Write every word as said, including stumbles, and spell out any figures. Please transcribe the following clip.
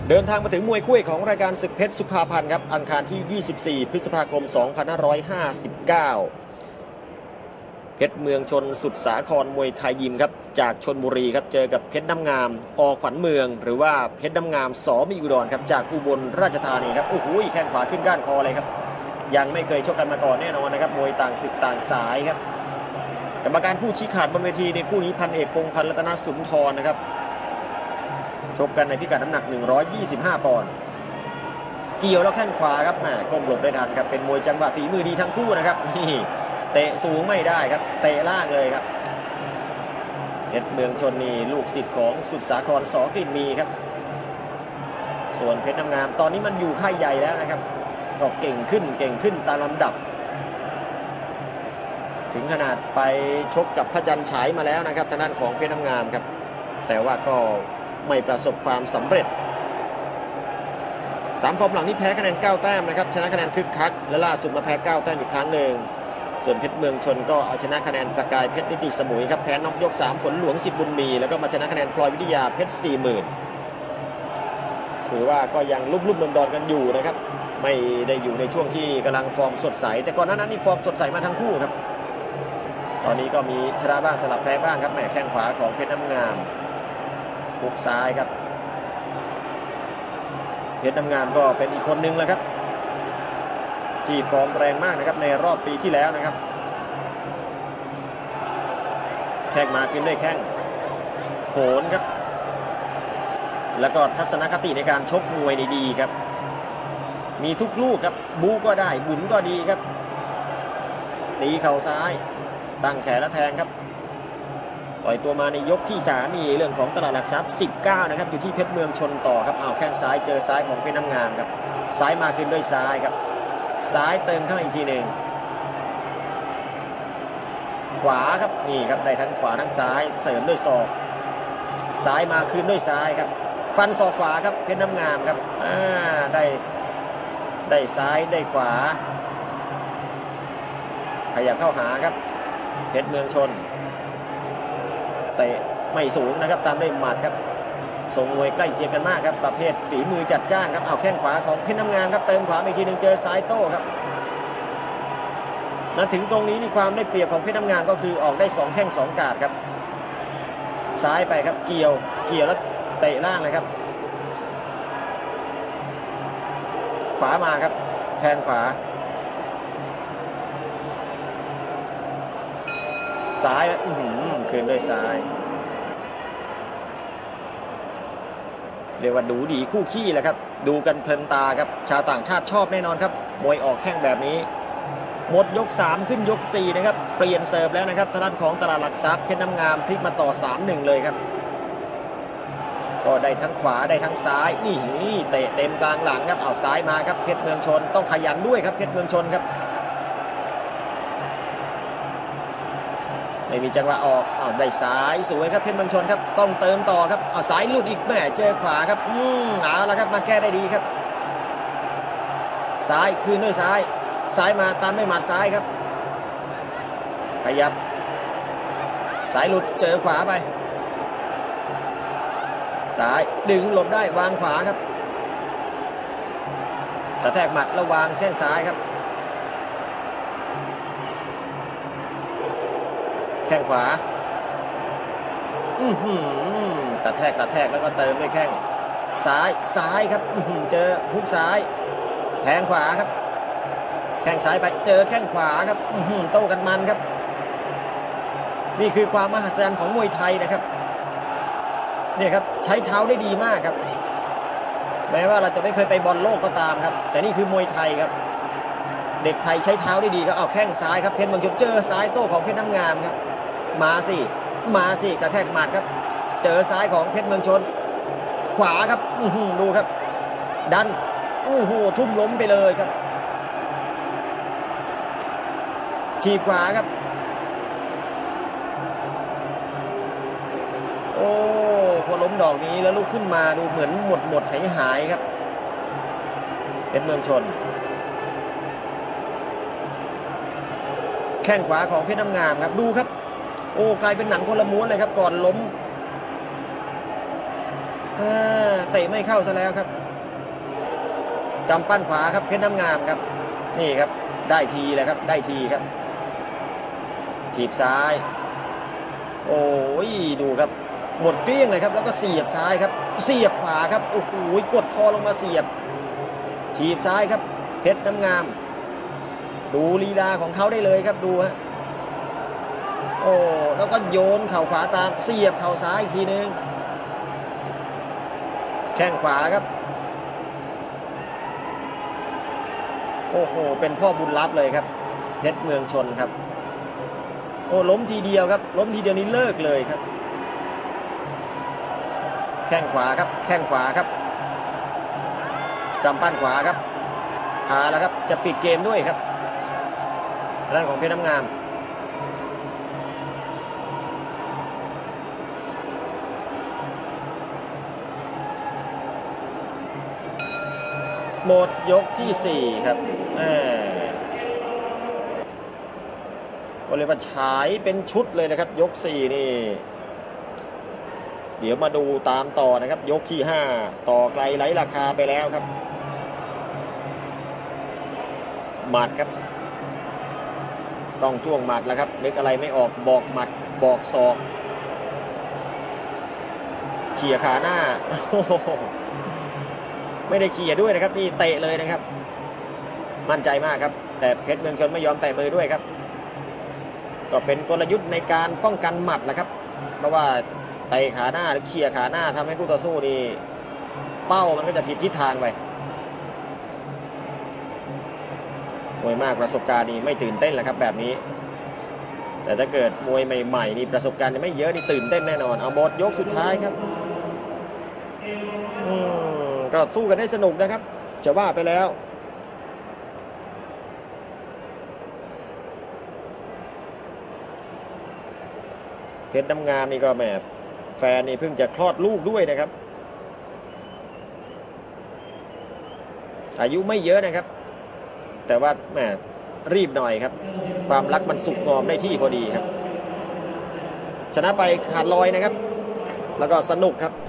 เดินทางมาถึงมวยคู่ของรายการศึกเพชรสุภาพันธ์ครับอังคารที่ยี่สิบสี่พฤษภาคมสองพันห้าร้อยห้าสิบเก้าเพชรเมืองชนสุดสาครมวยไทยยิมครับจากชลบุรีครับเจอกับเพชรน้ำงามอขวัญเมืองหรือว่าเพชรน้ำงามสมีอุดรครับจากอุบลราชธานีครับโอ้โหแข้งขวาขึ้นก้านคอเลยครับยังไม่เคยชกกันมาก่อนแน่นอนนะครับมวยต่างศึกต่างสายครับกรรมการผู้ชี้ขาดบนเวทีในคู่นี้พันเอกพงษ์พันธ์รัตนสุนทรนะครับชกกันในพิกัดน้ำหนักหนึ่งร้อยยี่สิบห้าปอนด์เกี่ยวแล้วแข้งขวาครับแหมก้มหลบได้ทันครับเป็นมวยจังหวะฝีมือดีทั้งคู่นะครับนี่เตะสูงไม่ได้ครับเตะล่างเลยครับเพชรเมืองชนนี่ลูกศิษย์ของสุดสาครสกลิ่นมีครับส่วนเพชรน้ำงามตอนนี้มันอยู่ค่ายใหญ่แล้วนะครับก็เก่งขึ้นเก่งขึ้นตามลำดับถึงขนาดไปชกกับพระจันทร์ฉายมาแล้วนะครับทางด้านของเพชรน้ำงามครับแต่ว่าก็ไม่ประสบความสำเร็จสามฟอร์มหลังนี้แพ้คะแนนเก้าแต้มนะครับชนะคะแนนคึกคักและล่าสุดมาแพ้เก้าแต้มอีกครั้งหนึ่งส่วนเพชรเมืองชนก็เอาชนะคะแนนประกายเพชรนิติสมุยครับแพ้น็อกยกสามฝนหลวงสิบบุญมีแล้วก็มาชนะคะแนนพลอยวิทยาเพชรสี่หมื่นถือว่าก็ยังลุ่มๆดอนๆกันอยู่นะครับไม่ได้อยู่ในช่วงที่กำลังฟอร์มสดใสแต่ก่อนหน้านั้นนี่ฟอร์มสดใสมาทั้งคู่ครับตอนนี้ก็มีชนะบ้างสลับแพ้บ้างครับแหมแข้งขวาของเพชรน้ำงามหุกซ้ายครับเพชรน้ำงามก็เป็นอีกคนนึงแล้วครับที่ฟอร์มแรงมากนะครับในรอบปีที่แล้วนะครับแข้งมาขึ้นด้วยแข้งโหนครับแล้วก็ทัศนคติในการชกมวยดีๆครับมีทุกลูกครับบูก็ได้บุญก็ดีครับตีเข่าซ้ายตั้งแขนและแทงครับปล่อยตัวมาในยกที่สามมีเรื่องของตลาดหลักทรัพย์สิบเก้านะครับอยู่ที่เพชรเมืองชนต่อครับอ้าวแข้งซ้ายเจอซ้ายของเพชรน้ำงามครับซ้ายมาขึ้นด้วยซ้ายครับซ้ายเติมเข้าอีกทีหนึ่งขวาครับนี่ครับได้ทั้งขวาทั้งซ้ายเสริมด้วยศอกซ้ายมาคืนด้วยซ้ายครับฟันศอกขวาครับเพชรน้ำงามครับอ่าได้ได้ซ้ายได้ขวาขยับเข้าหาครับเพชรเมืองชนเตะไม่สูงนะครับตามด้วยหมัดครับทรงมวยใกล้เคียงกันมากครับประเภทฝีมือจัดจ้านครับเอาแข้งขวาของเพชรน้ำงามครับเติมขวาอีกทีหนึ่งเจอซ้ายโต้ครับมาถึงตรงนี้นี่ความได้เปรียบของเพชรน้ำงามก็คือออกได้สองแข้งสองกาดครับซ้ายไปครับเกี่ยวเกี่ยวแล้วเตะล่างเลยครับขวามาครับแทงขวาซ้ายอื้อหือคืนด้วยซ้ายเรียกว่าดูดีคู่ขี้แหละครับดูกันเพลินตาครับชาวต่างชาติชอบแน่นอนครับมวยออกแข้งแบบนี้หมดยกสามขึ้นยกสี่นะครับเปลี่ยนเสิร์ฟแล้วนะครับทางด้านของตลาดหลักทรัพย์เพชรน้ำงามพลิกมาต่อ สามหนึ่ง เลยครับก็ได้ทั้งขวาได้ทั้งซ้ายนี่เตะเต็มกลางหลังครับเอาซ้ายมาครับเพชรเมืองชนต้องขยันด้วยครับเพชรเมืองชนครับไม่มีจังหวะออกอ้าวได้ซ้ายสวยครับเพชรเมืองชนครับต้องเติมต่อครับอ้าวซ้ายหลุดอีกแม่เจอขวาครับอืมเอาละครับมาแก้ได้ดีครับซ้ายคืนด้วยซ้ายซ้ายมาตามด้วยหมัดซ้ายครับขยับซ้ายหลุดเจอขวาไปซ้ายดึงหลบได้วางขวาครับกระแทกหมัดแล้ววางเส้นซ้ายครับแข้งขวาอือหือกระแทกกระแทกแล้วก็เติมด้วยแข้งซ้ายซ้ายครับอือหือเจอฮุกซ้ายแทงขวาครับแข้งซ้ายไปเจอแข้งขวาครับอือหือโต้กันมันครับนี่คือความมหัศจรรย์ของมวยไทยนะครับเนี่ยครับใช้เท้าได้ดีมากครับแม้ว่าเราจะไม่เคยไปบอลโลกก็ตามครับแต่นี่คือมวยไทยครับเด็กไทยใช้เท้าได้ดีครับเอาแข้งซ้ายครับเพชรเมืองชนเจอซ้ายโต้ของเพชรน้ำงามครับมาสิมาสิกระแทกหมัดครับเจอซ้ายของเพชรเมืองชนขวาครับอื้อหือดูครับดันโอ้โหทุ่มล้มไปเลยครับทีบขวาครับโอ้พอล้มดอกนี้แล้วลุกขึ้นมาดูเหมือนหมดหมดหายหายครับเพชรเมืองชนแข้งขวาของเพชรน้ำงามครับดูครับโอ้กลายเป็นหนังคนละม้วนเลยครับก่อนล้มเตะไม่เข้าซะแล้วครับกำปั้นขวาครับเพชรน้ำงามครับนี่ครับได้ทีเลยครับได้ทีครับถีบซ้ายโอ้ยดูครับหมดเกลี้ยงเลยครับแล้วก็เสียบซ้ายครับเสียบขวาครับโอ้โหกดคอลงมาเสียบถีบซ้ายครับเพชรน้ำงามดูลีลาของเขาได้เลยครับดูฮะโอ้แล้วก็โยนเข่าขวาตามเสียบเข่าซ้ายอีกทีนึงแข้งขวาครับโอ้โหเป็นพ่อบุญลับเลยครับเพชรเมืองชนครับโอ้ล้มทีเดียวครับล้มทีเดียวนี้เลิกเลยครับแข้งขวาครับแข้งขวาครับกำปั้นขวาครับหาแล้วครับจะปิดเกมด้วยครับด้านของเพชรน้ำงามหมดยกที่สี่ครับเออเลยมาฉายเป็นชุดเลยนะครับยกสี่นี่เดี๋ยวมาดูตามต่อนะครับยกที่ห้าต่อไกลไร้ราคาไปแล้วครับหมัดครับต้องจ้วงหมัดแล้วครับนึกอะไรไม่ออกบอกหมัดบอกศอกเขี่ยขาหน้าไม่ได้เขี่ยด้วยนะครับนี่เตะเลยนะครับมั่นใจมากครับแต่เพชรเมืองชนไม่ยอมแตะมือด้วยครับก็เป็นกลยุทธ์ในการป้องกันหมัดแหละครับเพราะว่าเตะขาหน้าหรือเขี่ยขาหน้าทำให้คู่ต่อสู้นี่เป้ามันก็จะผิดทิศทางไปมวยมากประสบการณ์นี่ไม่ตื่นเต้นแหละครับแบบนี้แต่ถ้าเกิดมวยใหม่ๆนี่ประสบการณ์ยังไม่เยอะนี่ตื่นเต้นแน่นอนเอาหมดยกสุดท้ายครับอืมก็สู้กันได้สนุกนะครับจะว่าไปแล้วเพชรน้ำงามนี่ก็แหมแฟนนี่เพิ่งจะคลอดลูกด้วยนะครับอายุไม่เยอะนะครับแต่ว่าแหมรีบหน่อยครับความรักมันสุกงอมได้ที่พอดีครับชนะไปขาดลอยนะครับแล้วก็สนุกครับ